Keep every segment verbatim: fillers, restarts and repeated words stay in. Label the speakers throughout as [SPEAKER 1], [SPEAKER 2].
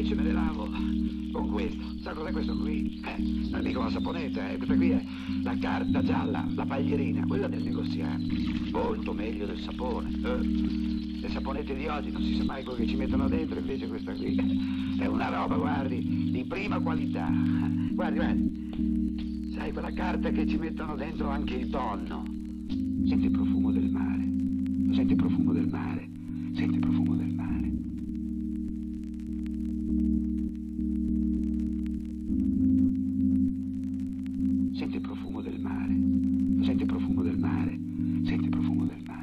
[SPEAKER 1] invece me le lavo con questo. Sa cos'è questo qui? Eh, non è mica una saponetta, eh. Questa qui è la carta gialla, la paglierina, quella del negoziante. Molto meglio del sapone. Eh. Le saponette di oggi non si sa mai quello che ci mettono dentro, invece questa qui è una roba, guardi, di prima qualità. Guardi, guardi. Sai, quella carta che ci mettono dentro anche il tonno. Senti il profumo del mare. Senti il profumo del mare. Senti il profumo del mare. Senti il profumo del mare. Senti il profumo del mare. Senti il profumo del mare.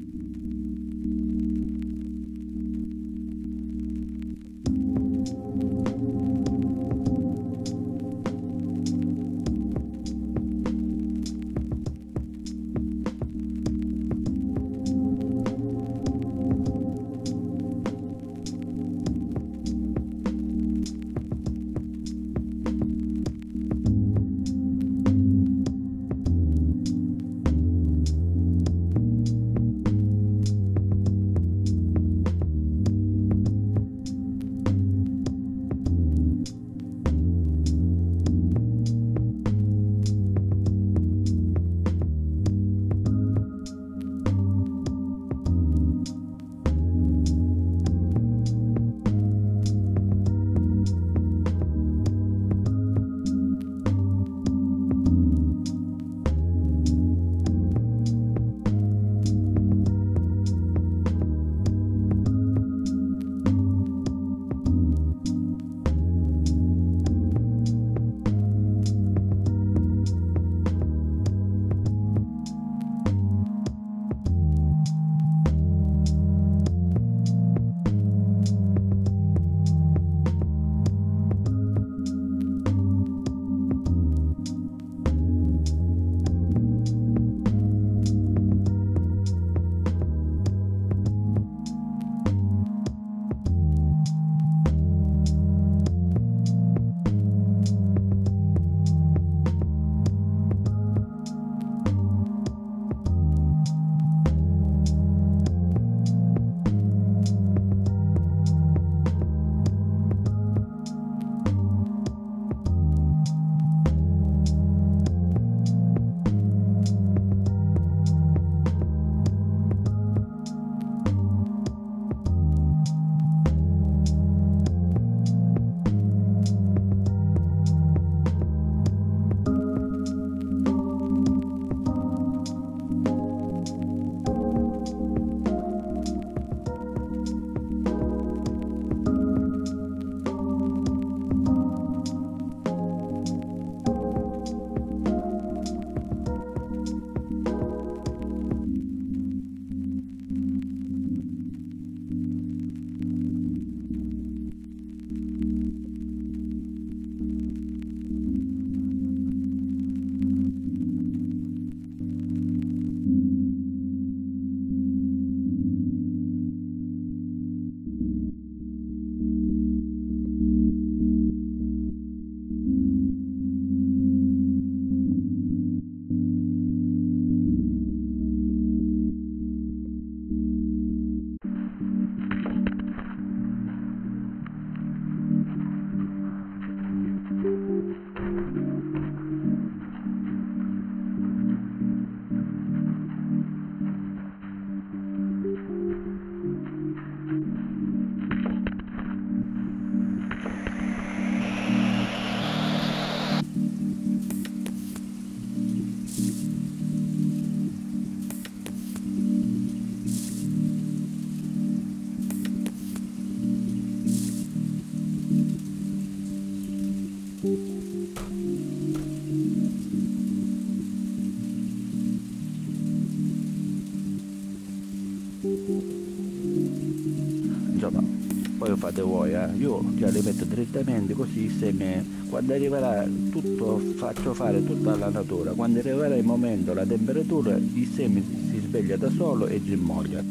[SPEAKER 2] Insomma, poi lo fate voi, eh. Io già le metto direttamente così il seme, quando arriverà tutto, faccio fare tutta la natura, quando arriverà il momento, la temperatura, il seme si sveglia da solo e germoglia.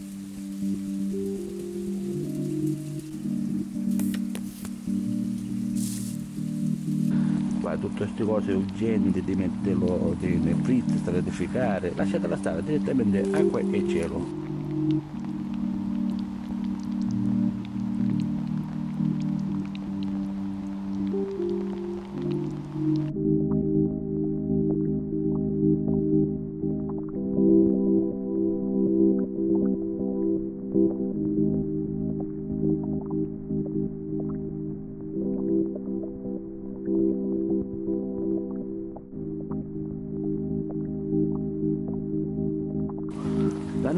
[SPEAKER 2] Qua tutte queste cose urgenti di metterlo nel frizz, stratificare, lasciatela stare direttamente acqua e cielo.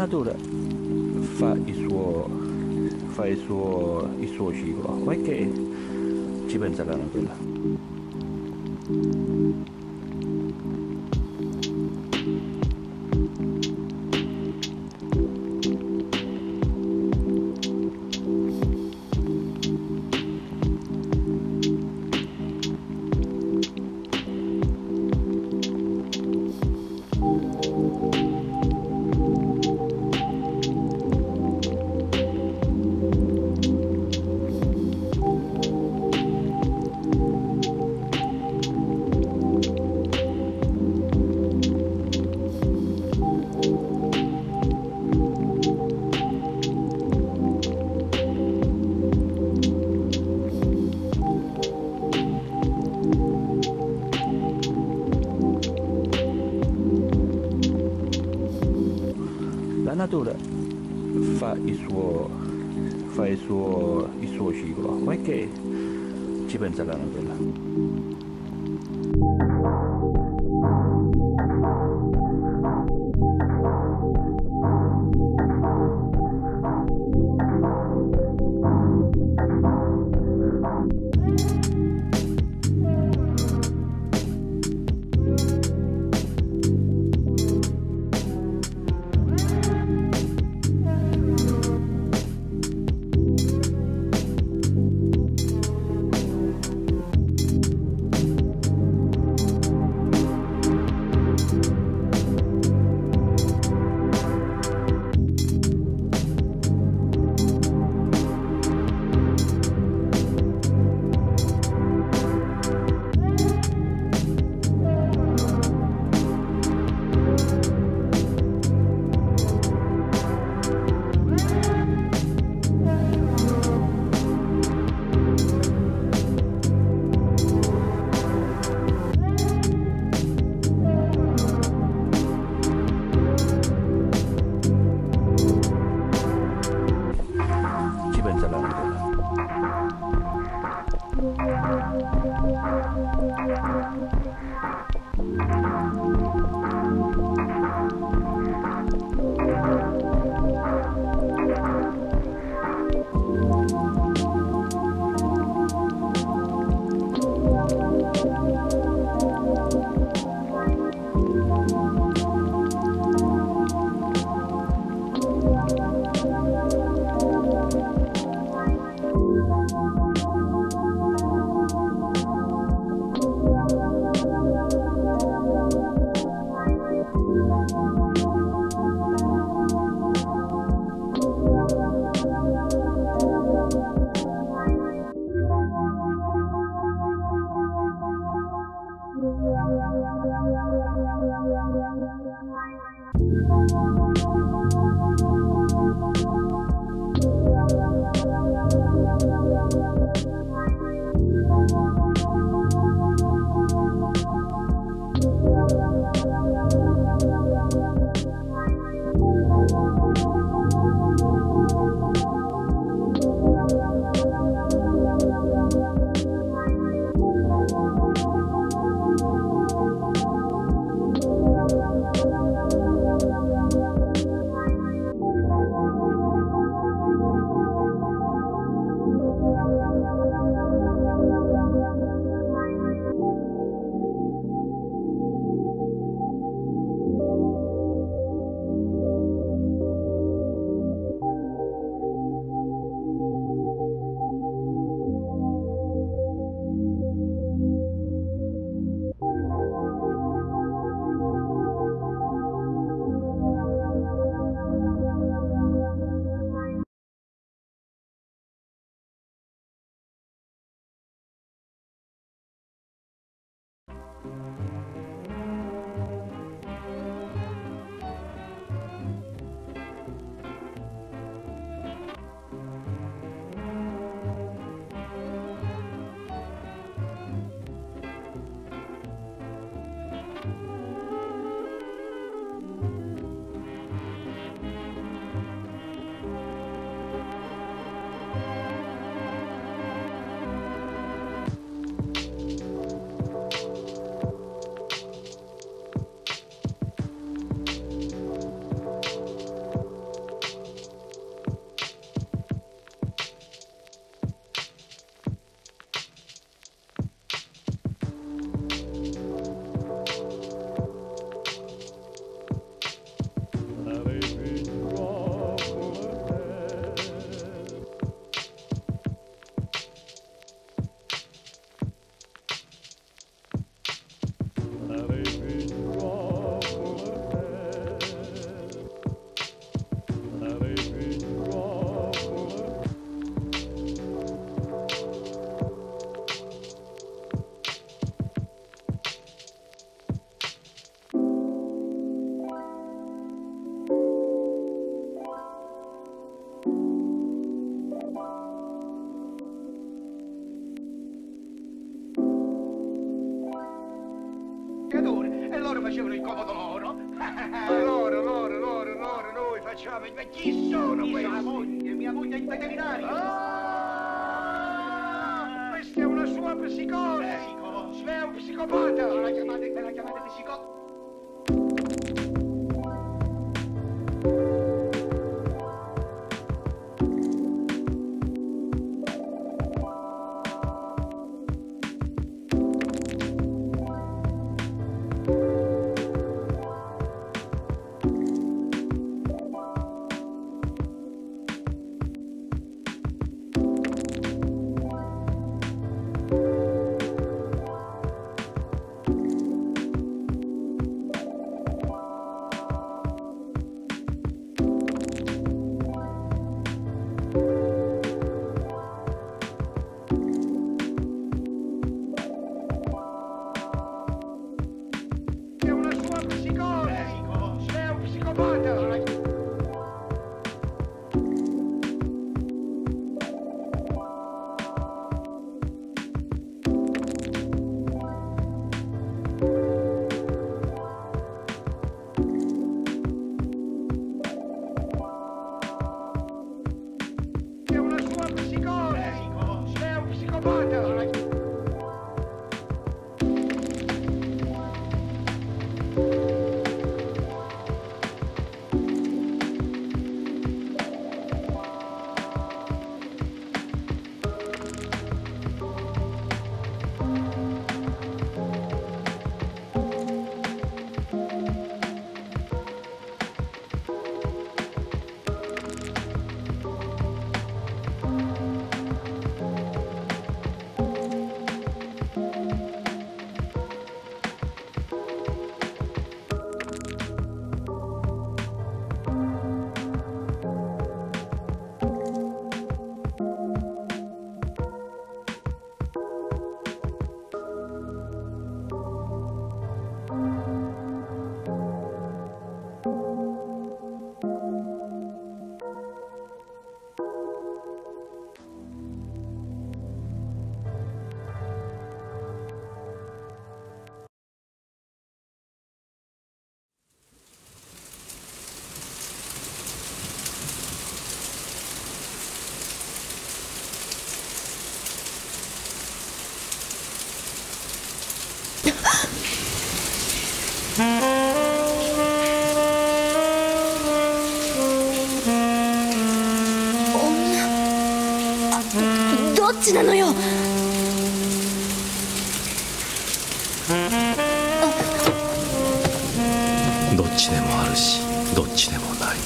[SPEAKER 2] natura fa il suo, fa il suo, il suo ciclo, perché ci pensa la natura? La natura fa il suo, fa il suo, il suo ciclo, perché ci pensa la natura?
[SPEAKER 1] pescatore e loro facevano il comodo loro. Loro, loro, loro, loro, noi facciamo... Ma chi sono questi? Mia moglie, mia moglie è in veterinario. Ah, questa è una sua psicosi. Psicosi. È un psicopata. Me la chiamate, me la chiamate psicopata?
[SPEAKER 3] どっちなのよ。
[SPEAKER 4] どっちでもあるし、どっちでもない。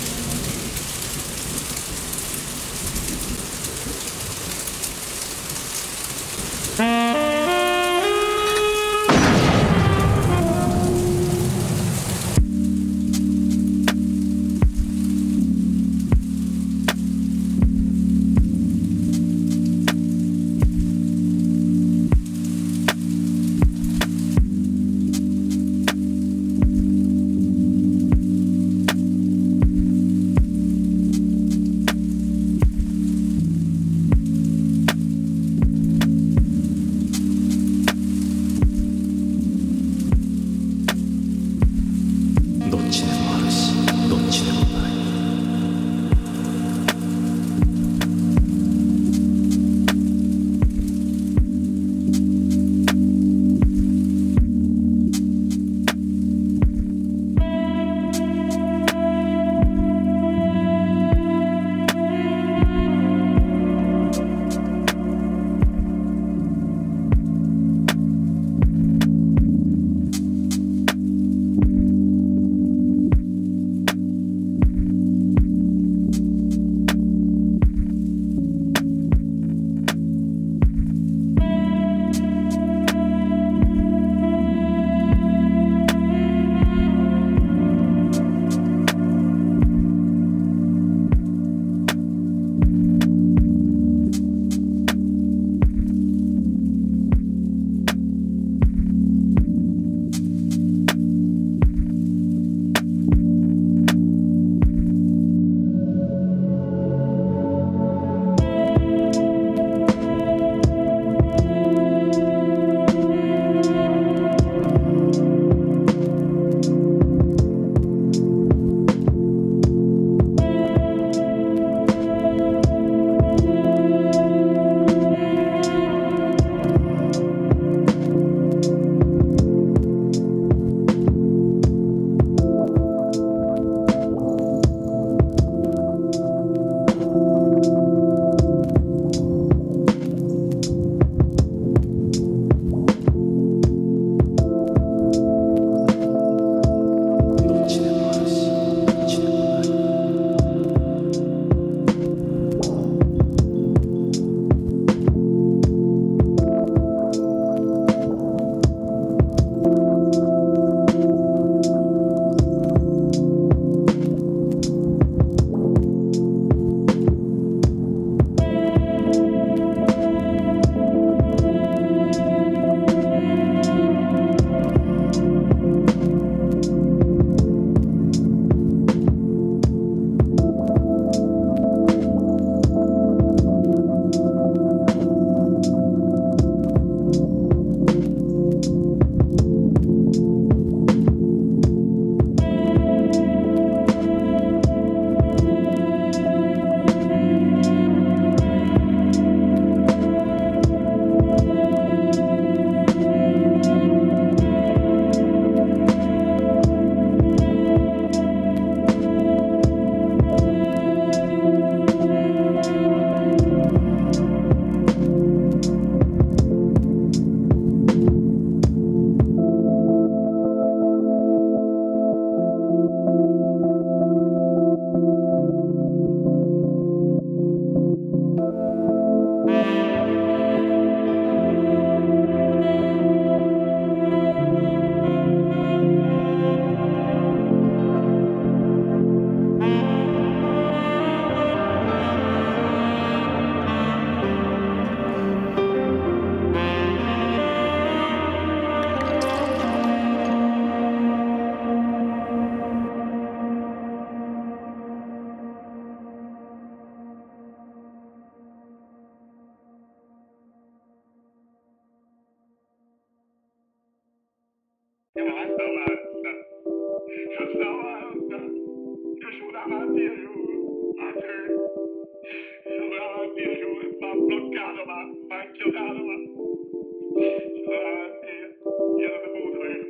[SPEAKER 1] toccato, ma mi ha inchiodato, ma... Davanti, io non dovuto, io.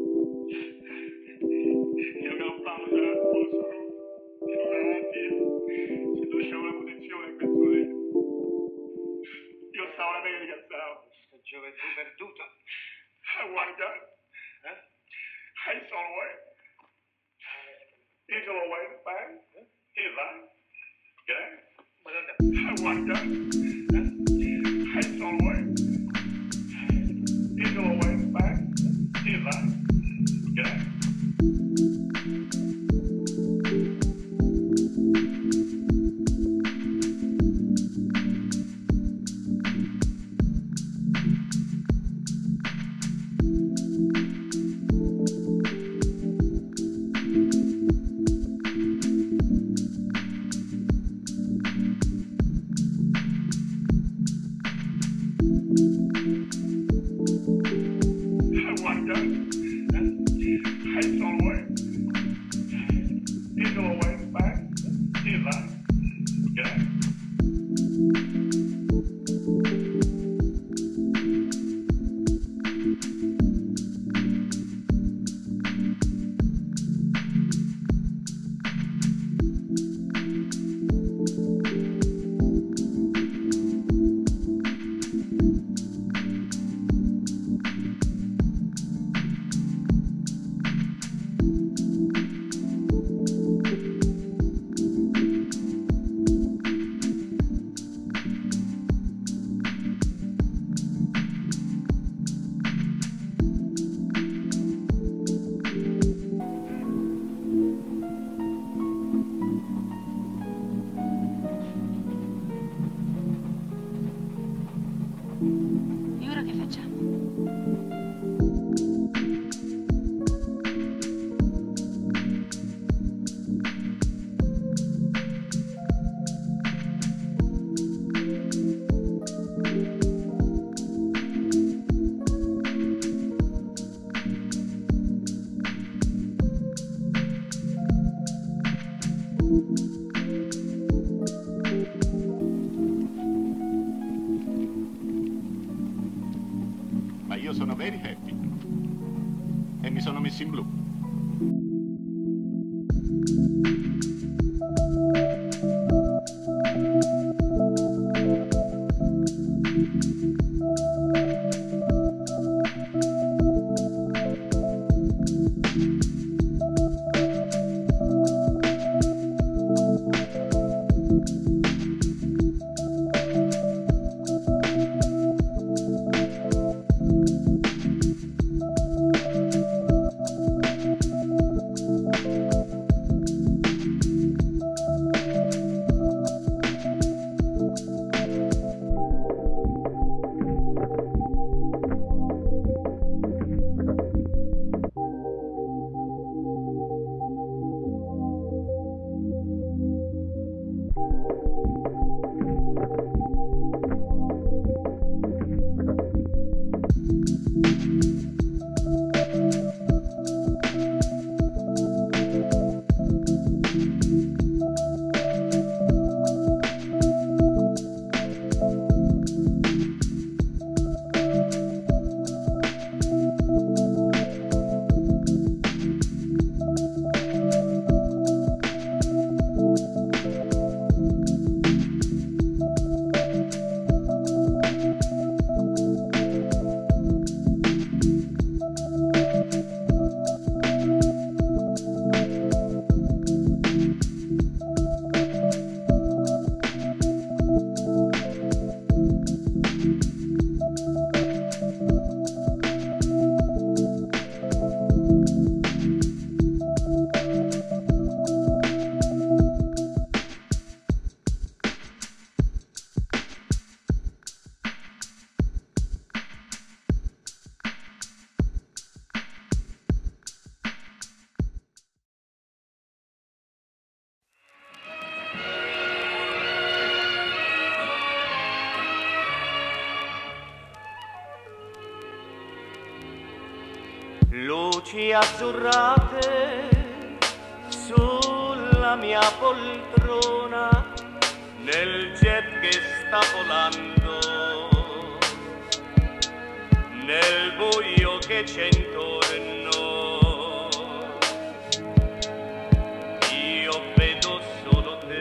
[SPEAKER 1] Io che non parlo, cioè, non posso, io davanti, se tu c'è una posizione in questo momento. Io stavo alla America, stavo.
[SPEAKER 3] Questa gioventù perduta.
[SPEAKER 1] Ah, guarda.
[SPEAKER 3] Eh?
[SPEAKER 1] Hai solo vuoi. Io solo vuoi, vai. E vai. Ok?
[SPEAKER 3] Madonna.
[SPEAKER 1] Ah, guarda. Hai solo vuoi. Io solo vuoi, vai. E vai. Ok?
[SPEAKER 5] E ora che facciamo?
[SPEAKER 6] Ma io sono very happy e mi sono messo in blu.
[SPEAKER 7] Luci azzurrate sulla mia poltrona, nel jet che sta sta volando nel buio che c'è intorno. Io vedo solo te.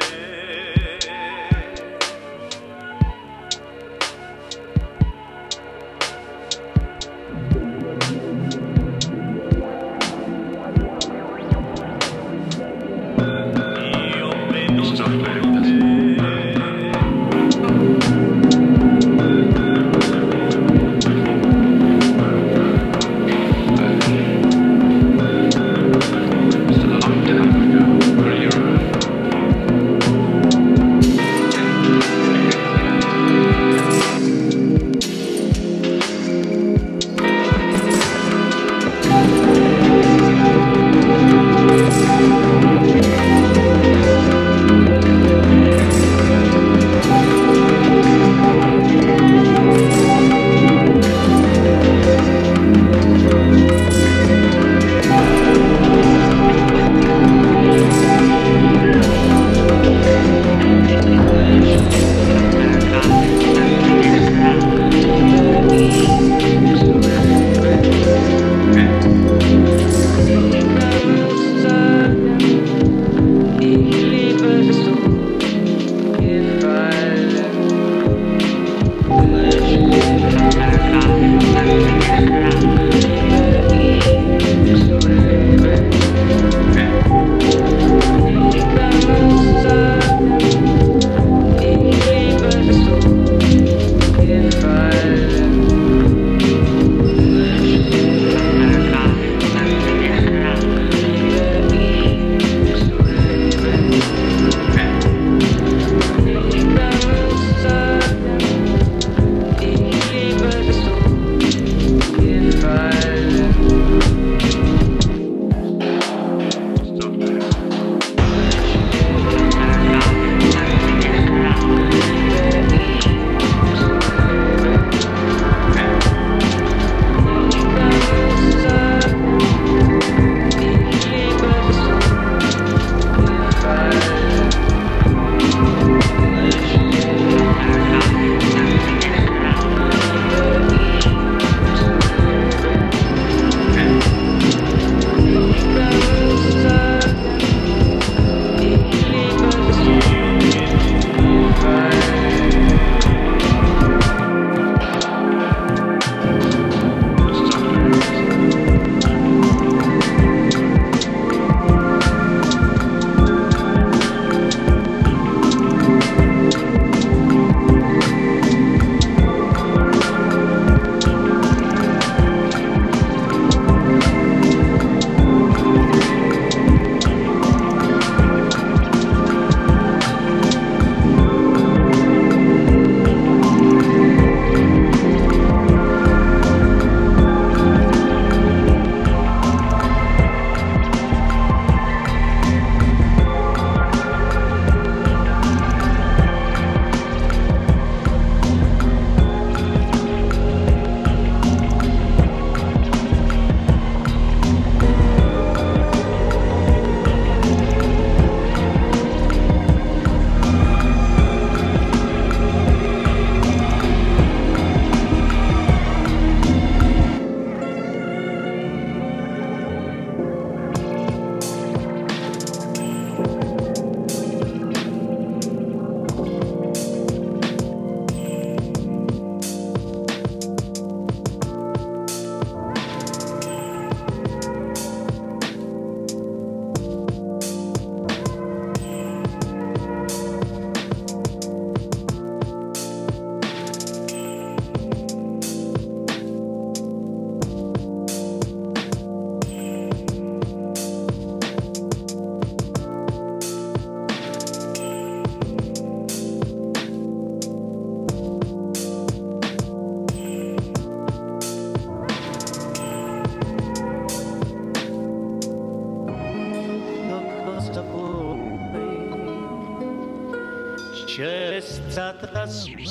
[SPEAKER 7] C'è stata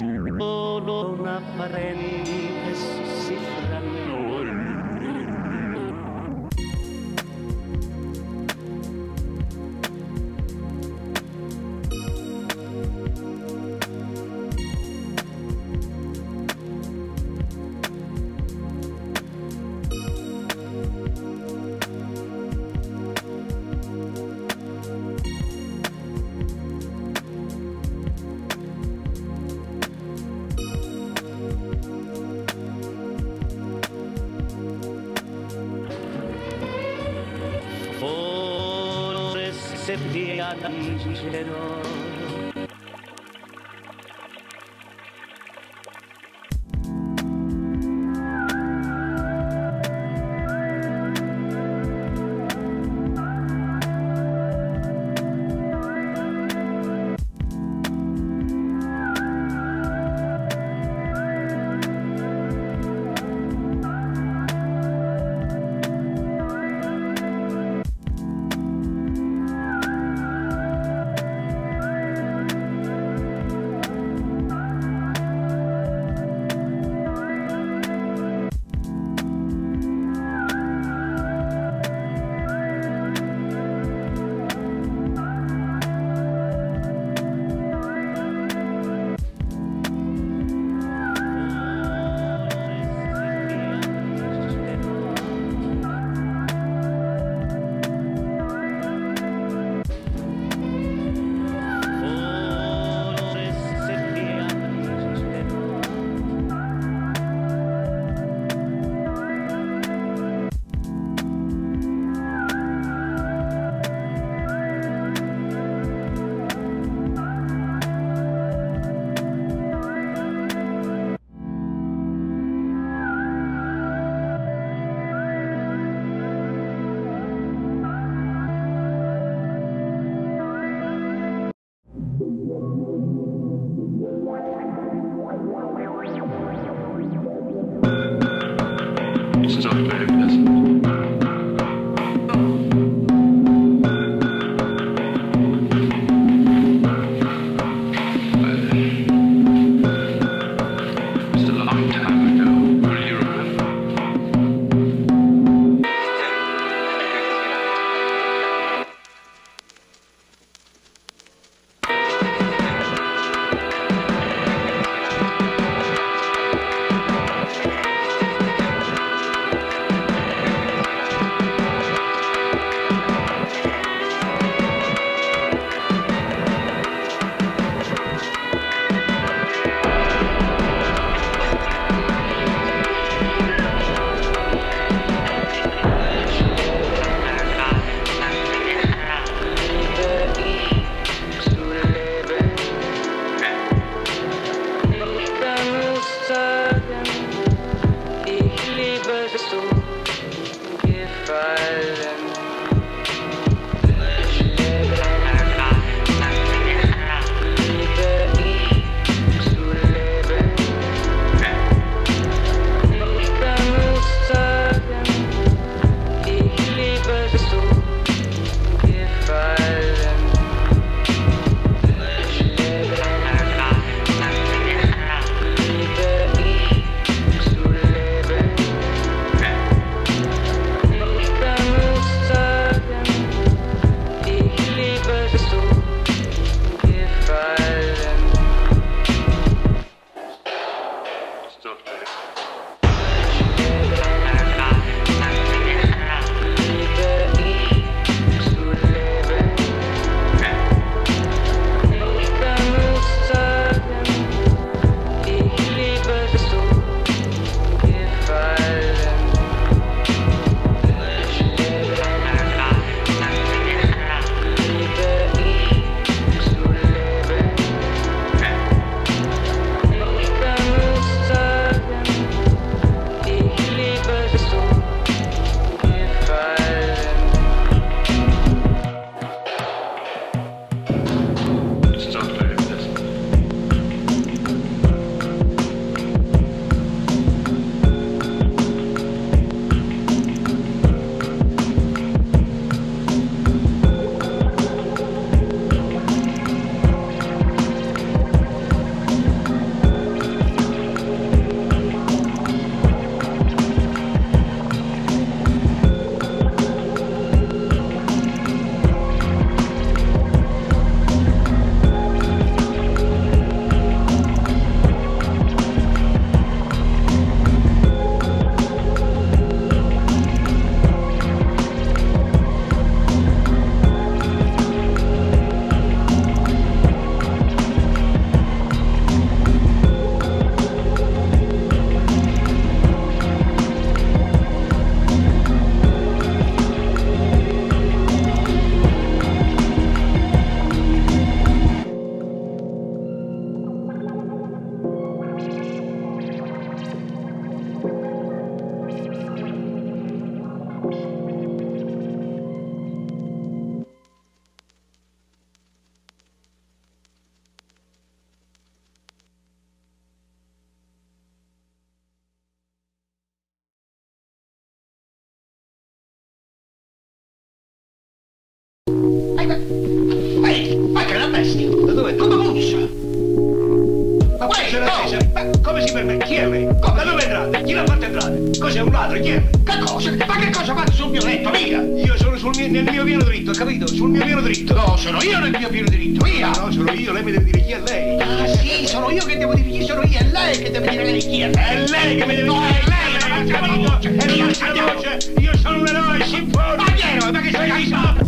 [SPEAKER 7] solo una parentesi fra noi. Michelangelo.
[SPEAKER 1] fantastico. Da dove? Come puzza? Ma questo è la ma come si permette? Chi è lei? Come? Da dove entrate? Chi l'ha fatto entrare? Cos'è un ladro? Chi è? Che cosa? Ma che cosa fate sul mio letto? Via! Io sono sul mio, nel mio pieno diritto, capito? Sul mio pieno diritto. No, sono io nel mio pieno diritto. Via! No, sono io, lei mi deve dire chi è lei. Ah sì, sono io che devo dire chi sono io, è lei che deve dire lei chi è lei. È lei che mi deve dire. No, è lei, ragazzi, ma non c'è. È io, voce. Io sono un eroe, si impone. Ma chi è eroe? Ma che sei capisco?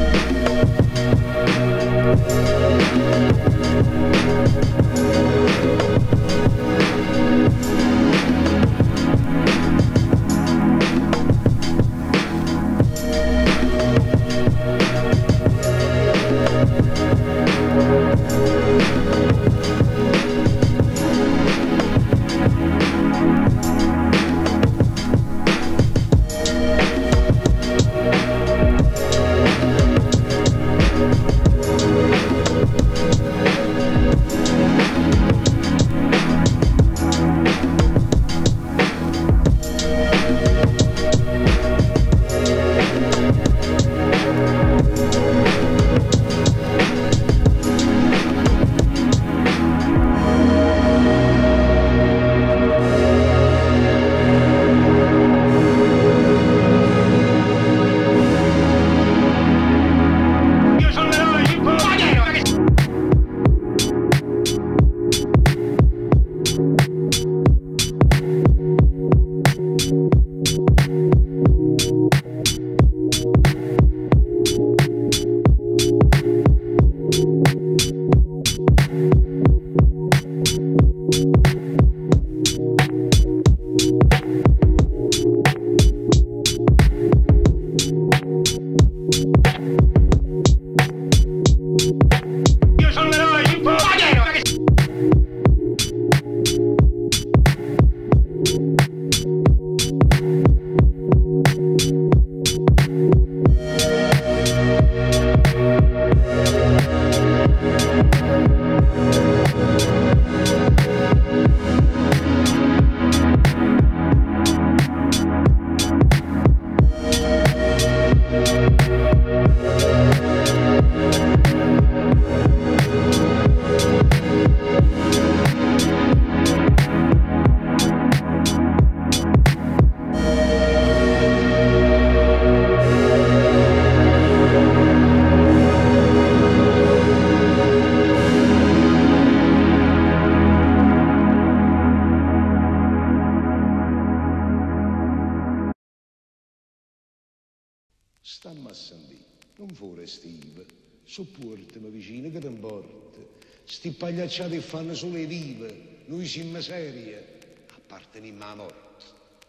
[SPEAKER 8] Sta ammassando, non fuori Steve, sopportami vicino che ti importa. Sti pagliacciati che fanno solo le vive, noi siamo serie, apparteniamo alla morte.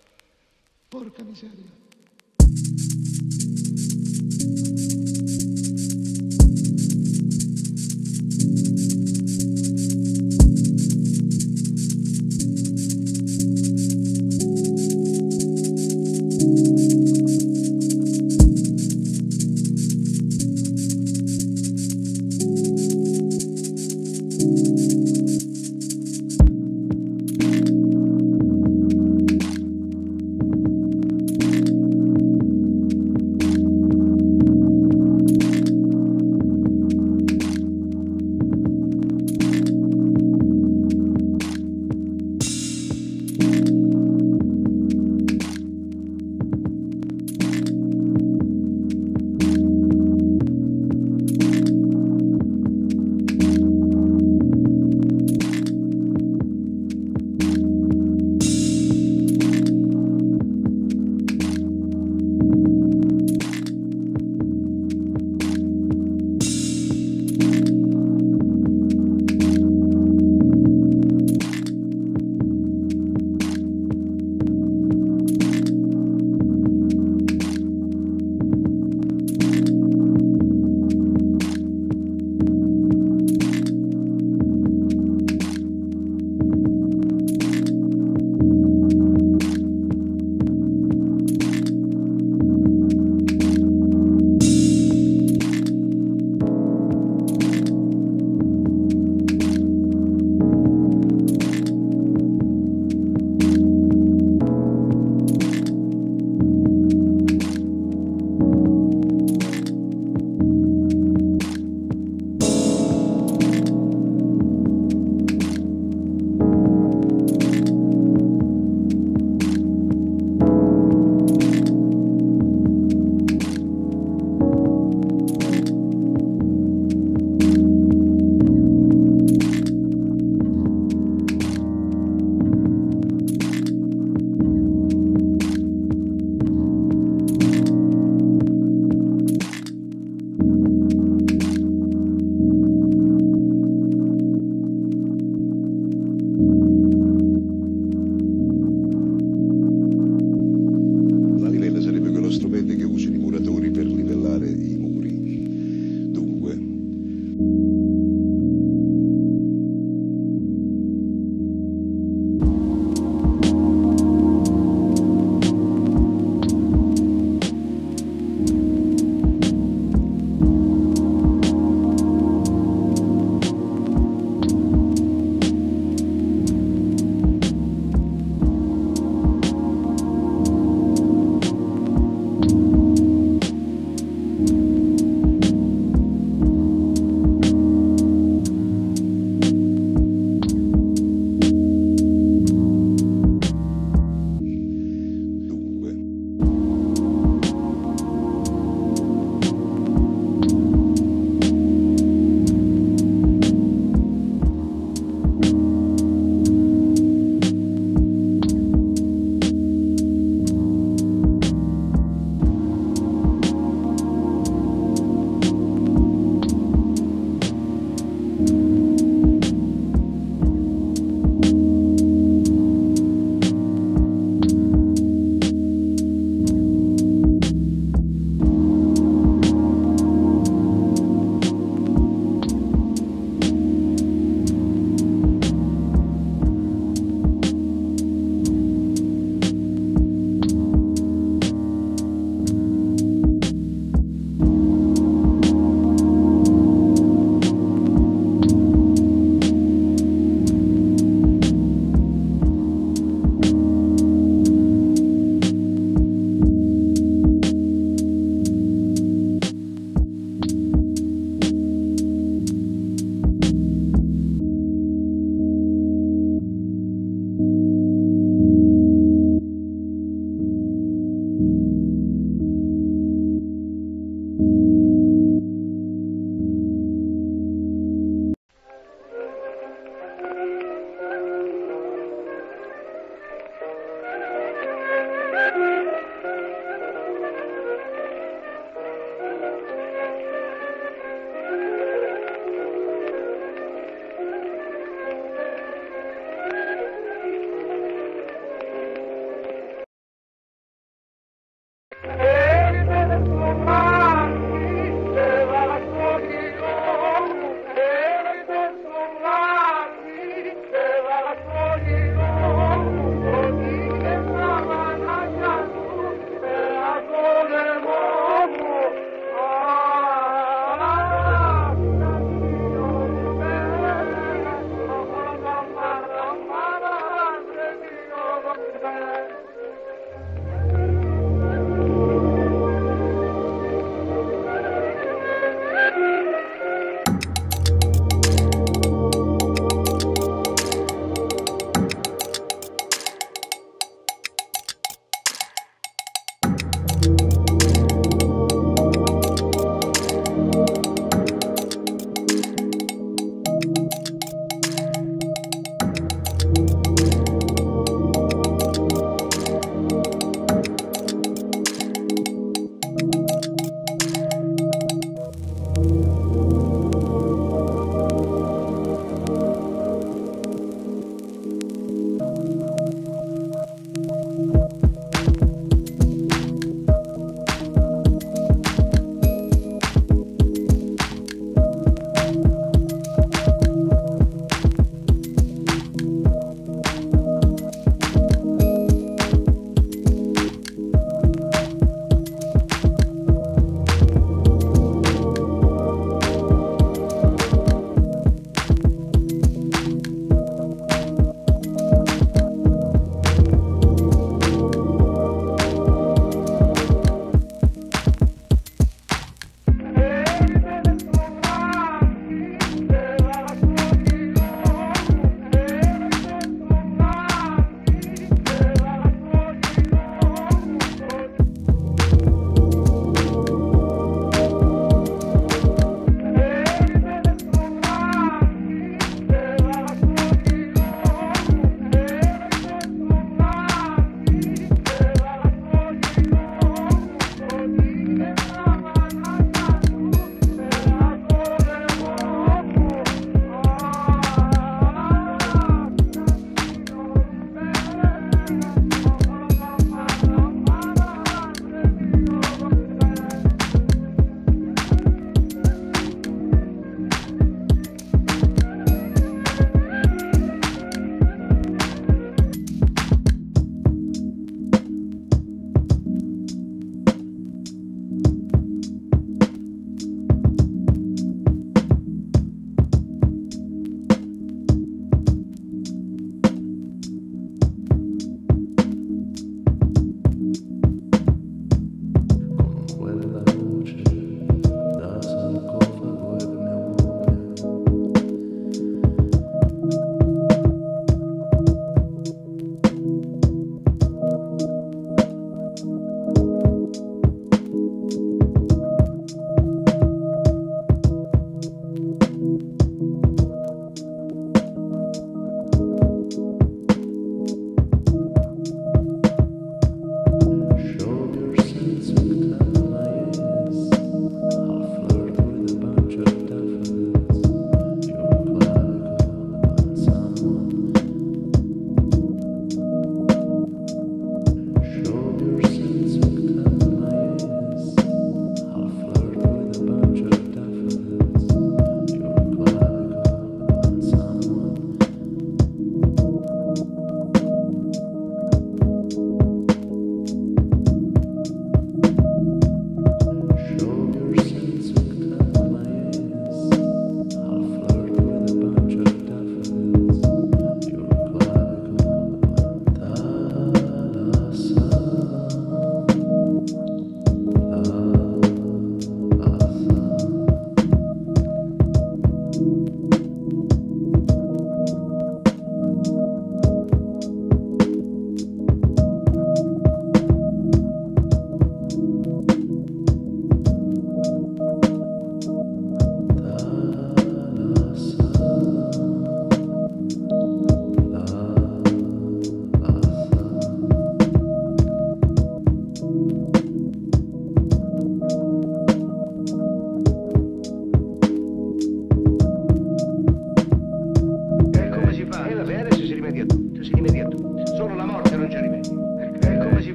[SPEAKER 8] Porca miseria.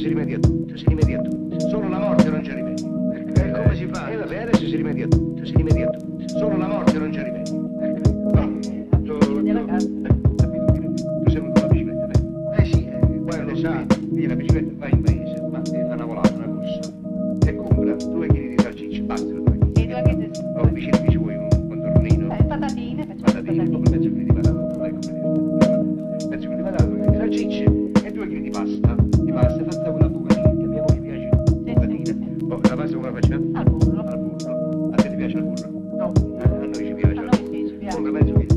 [SPEAKER 1] si rimedia a tutto, si rimedia a tutto. Solo la morte non c'è rimedio. E come si fa? E vabbè, adesso si rimedia a tutto, si rimedia a tutto. Solo la morte non c'è rimedio. No, tu, tu, tu sei venuto con la bicicletta, beh? Eh sì, eh, guarda, lo sa, via la bicicletta, vai in paese, ma è una volata, una corsa. E compra due chili di salsicce, basta, due chili.
[SPEAKER 5] E due che ti...
[SPEAKER 1] O vicino che ci vuoi un contornino?
[SPEAKER 5] Eh, patatine, facciamo
[SPEAKER 1] Patatine,
[SPEAKER 5] patatine.
[SPEAKER 1] mezzo chilo di patata, ecco, mezzo chilo di patata, due chili di salsicce e due chili di pasta. Di pasta fatta con la bucatina, che a mia moglie piace. Bucatina. Oh, la pasta come la facciamo?
[SPEAKER 5] Al burro.
[SPEAKER 1] Al burro. A te ti piace il burro?
[SPEAKER 5] No.
[SPEAKER 1] A noi ci piace.
[SPEAKER 5] A noi sì, ci piace.
[SPEAKER 1] Compra mezzo chilo.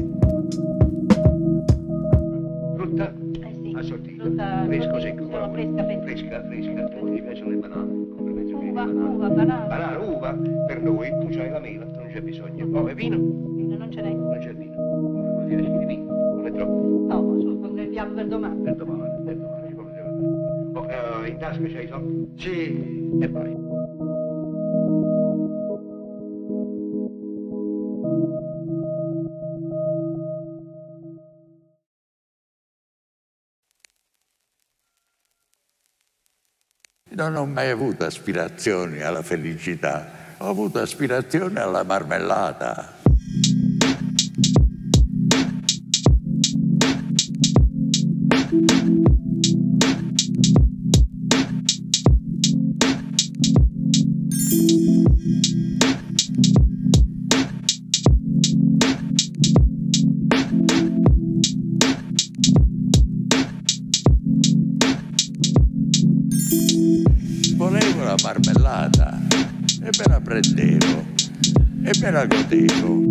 [SPEAKER 1] Frutta?
[SPEAKER 5] Eh sì.
[SPEAKER 1] Assortita.
[SPEAKER 5] Frutta
[SPEAKER 1] Fresco, secco.
[SPEAKER 5] sono fresca, fresca.
[SPEAKER 1] Fresca, fresca. A te ti piacciono le banane? Compra mezzo chilo di
[SPEAKER 5] Uva,
[SPEAKER 1] banane.
[SPEAKER 5] uva, banana.
[SPEAKER 1] Banana, uva, per noi, tu c'hai la mela, non c'è bisogno. Oh, e vino?
[SPEAKER 5] Vino non ce n'è.
[SPEAKER 1] Non c'è il vino. Come ti piace di vino? Non è troppo.
[SPEAKER 5] No, su, con il piatto per domani.
[SPEAKER 1] Per domani, per domani, come devo dire. Oh, eh, in tasca c'hai i soldi? Sì. E vai.
[SPEAKER 9] Non ho mai avuto aspirazioni alla felicità, ho avuto aspirazioni alla marmellata. Volevo la marmellata e me la prendevo e me la godevo.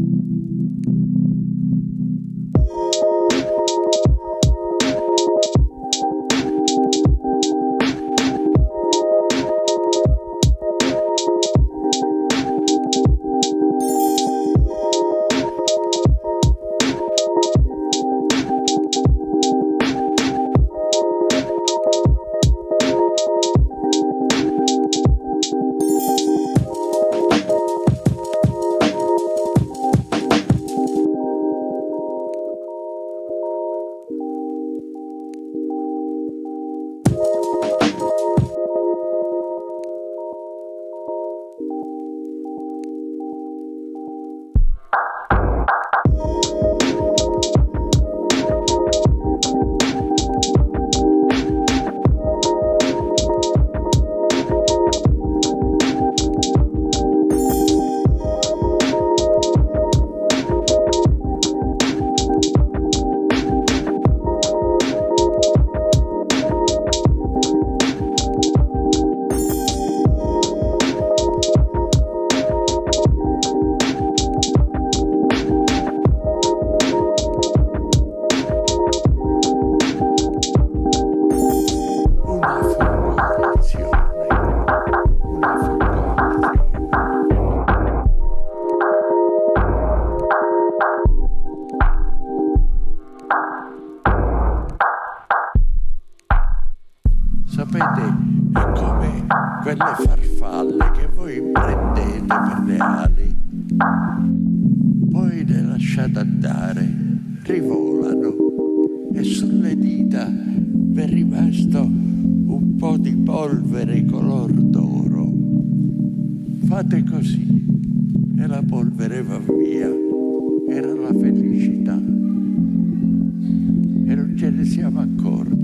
[SPEAKER 9] Sapete, è come quelle farfalle che voi prendete per le ali, poi le lasciate andare, rivolano e sulle dita vi è rimasto un po' di polvere color d'oro. Fate così e la polvere va via, era la felicità e non ce ne siamo accorti.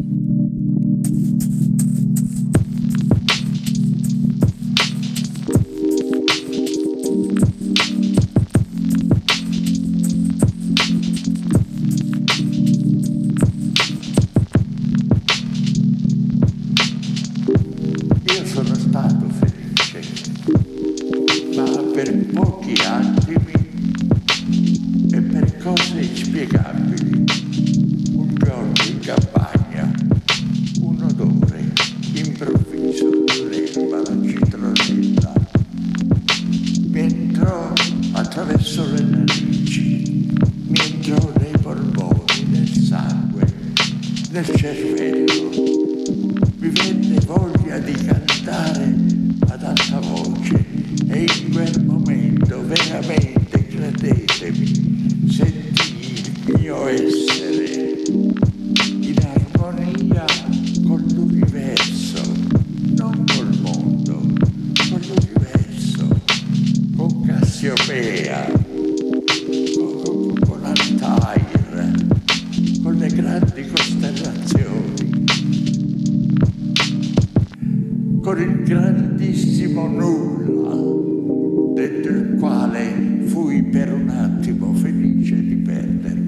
[SPEAKER 9] Io sono stato felice, ma per pochi attimi e per cose inspiegabili. Un giorno in campagna, un odore improvviso dell'erba, la citronella, mi entrò attraverso le narici, mi entrò nei polmoni, nel sangue, nel cervello. Mi venne voglia di cantare ad alta voce e in quel momento veramente, credetemi, sentii il mio essere in armonia con l'universo. con il grandissimo nulla, dentro il quale fui per un attimo felice di perdermi.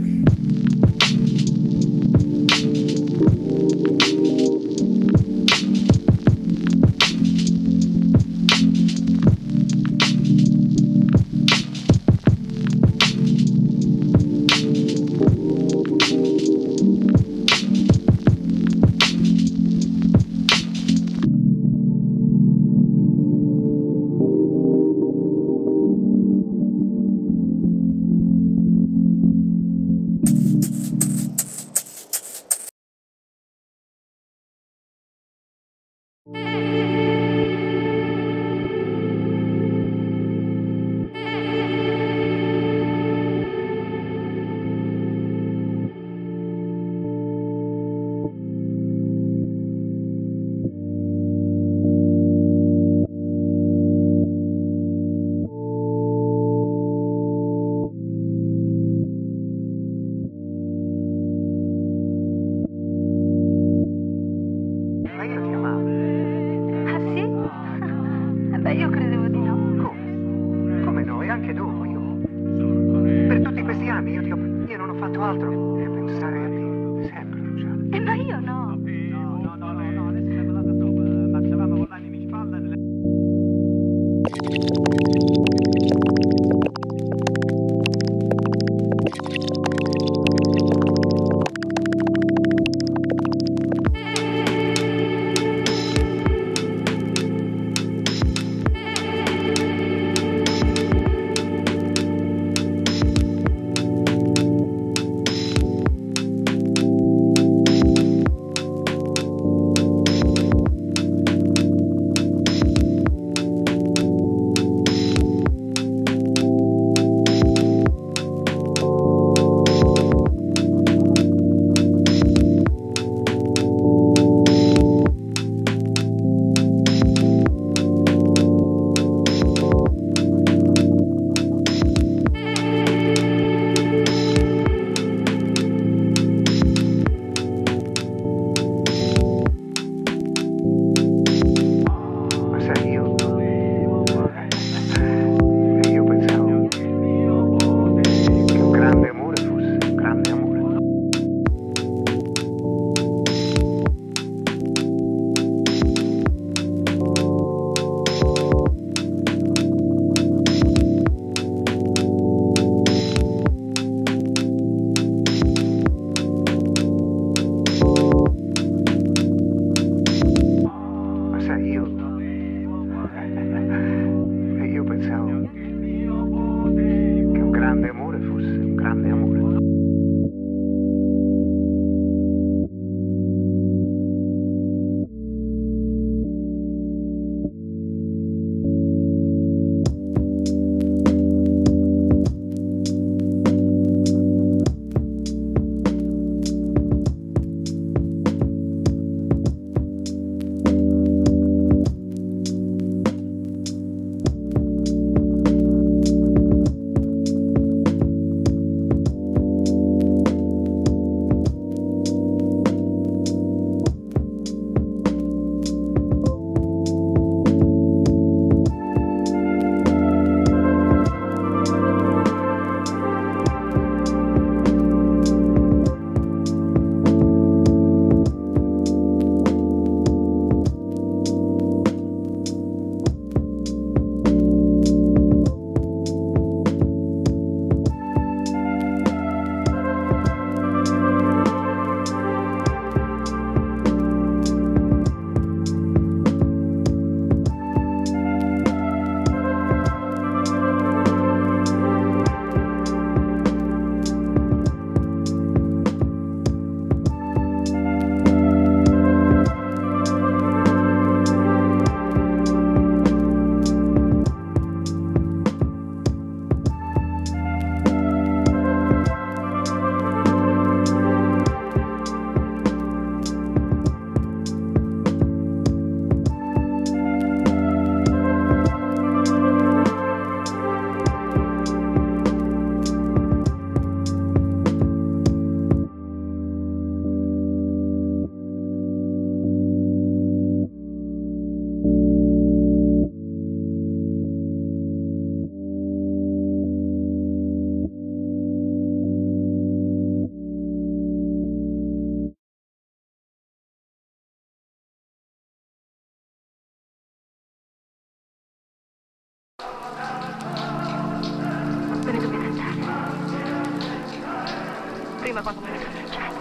[SPEAKER 10] prima quando mi ero lasciata.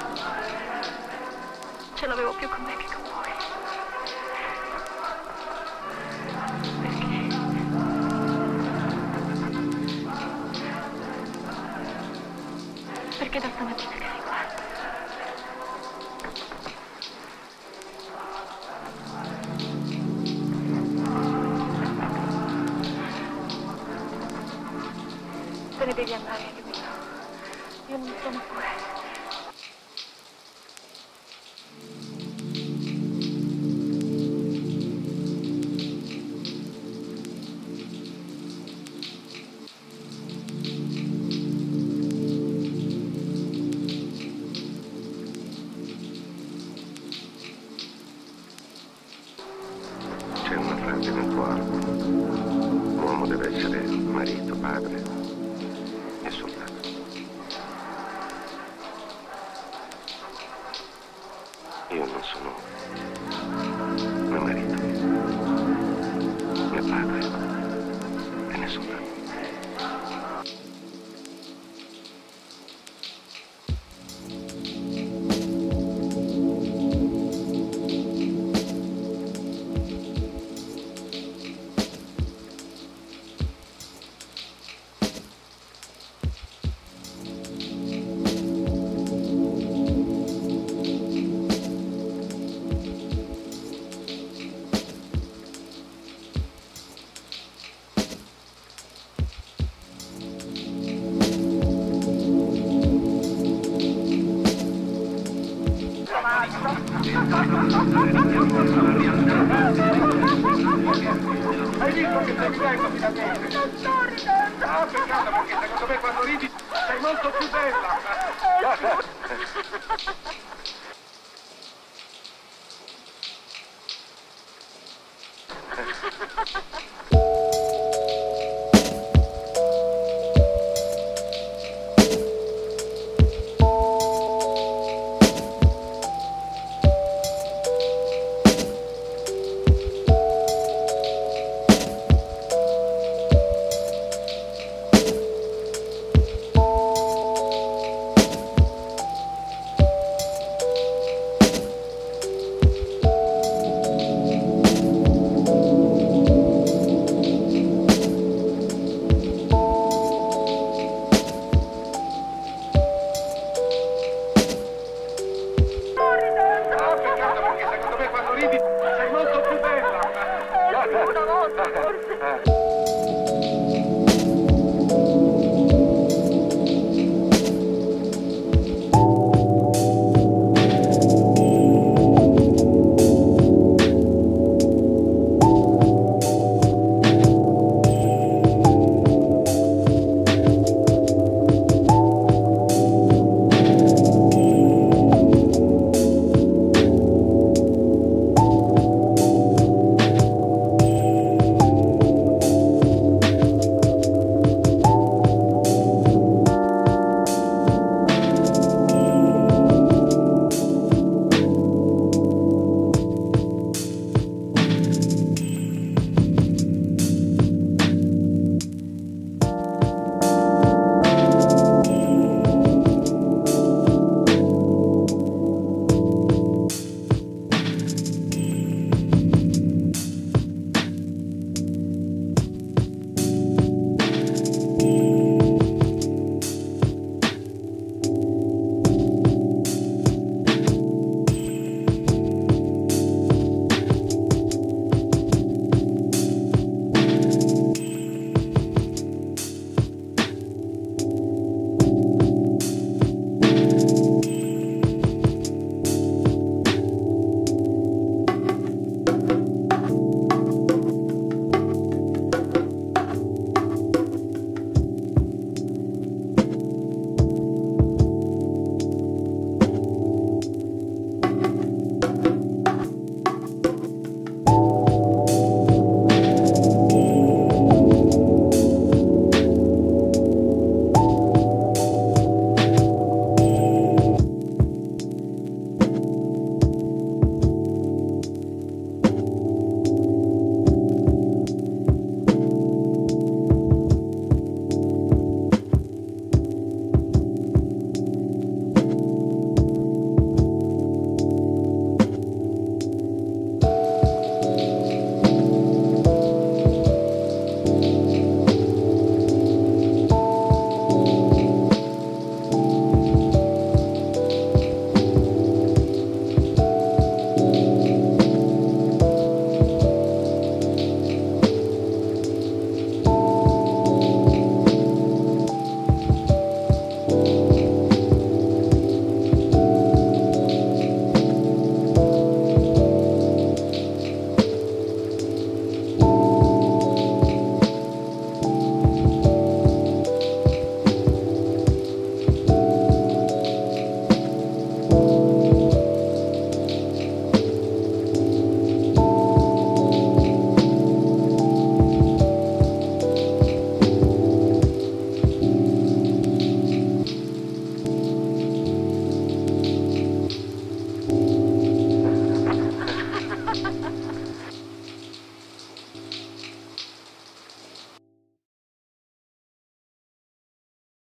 [SPEAKER 10] Ce l'avevo più con me che con voi. Perché? Perché da stamattina che sei qua. Te ne devi andare, Yumiko. Io non sono pure.
[SPEAKER 11] C'è una frase nel tuo arco. L'uomo deve essere marito, padre e soldato. Io non sono né marito, né padre e né soldato.
[SPEAKER 3] Hai visto che sei ridendo finalmente? Non sto ridendo! Ah, peccato, perché secondo me quando ridi sei molto più bella! Ah, peccato, perché secondo me quando ridi